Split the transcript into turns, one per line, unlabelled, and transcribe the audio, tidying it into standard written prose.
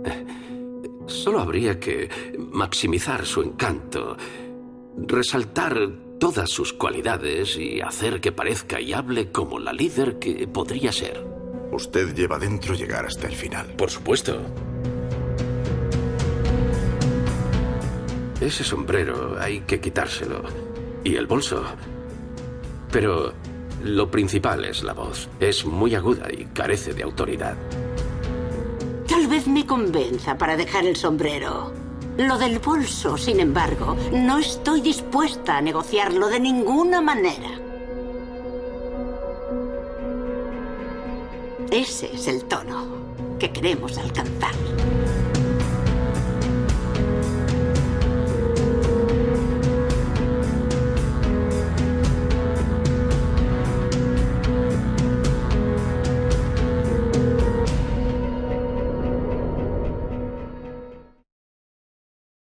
Solo habría que maximizar su encanto, resaltar todas sus cualidades y hacer que parezca y hable como la líder que podría ser.
Usted lleva dentro llegar hasta el final.
Por supuesto. Ese sombrero hay que quitárselo. Y el bolso. Pero lo principal es la voz. Es muy aguda y carece de autoridad.
Tal vez me convenza para dejar el sombrero. Lo del bolso, sin embargo, no estoy dispuesta a negociarlo de ninguna manera. Ese es el tono que queremos alcanzar.